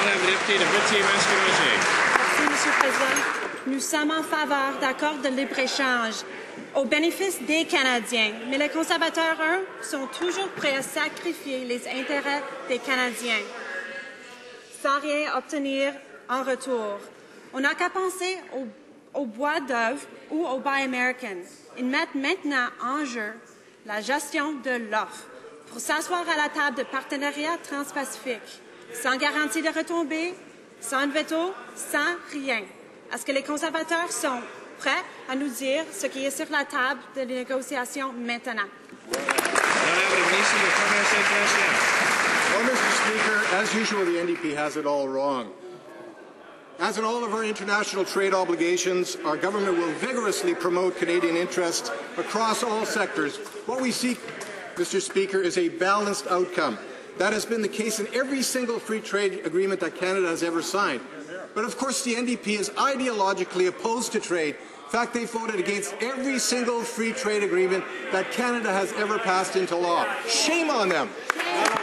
la députée de Berthier-Maskinongé. Merci, M. le Président. Nous sommes en faveur d'accords de libre-échange au bénéfice des Canadiens, mais les conservateurs, eux, sont toujours prêts à sacrifier les intérêts des Canadiens sans rien obtenir en retour. On n'a qu'à penser au bois d'œuvre ou au Buy American. Ils mettent maintenant en jeu la gestion de l'offre pour s'asseoir à la table de partenariat transpacifique, sans garantie de retombées, sans veto, sans rien. Est-ce que les conservateurs sont prêts à nous dire ce qui est sur la table de négociations maintenant? Well, Mr. Speaker, as usual, the NDP has it all wrong. As in all of our international trade obligations, our government will vigorously promote Canadian interests across all sectors. What we seek, Mr. Speaker, is a balanced outcome. That has been the case in every single free trade agreement that Canada has ever signed. But of course, the NDP is ideologically opposed to trade. In fact, they voted against every single free trade agreement that Canada has ever passed into law. Shame on them.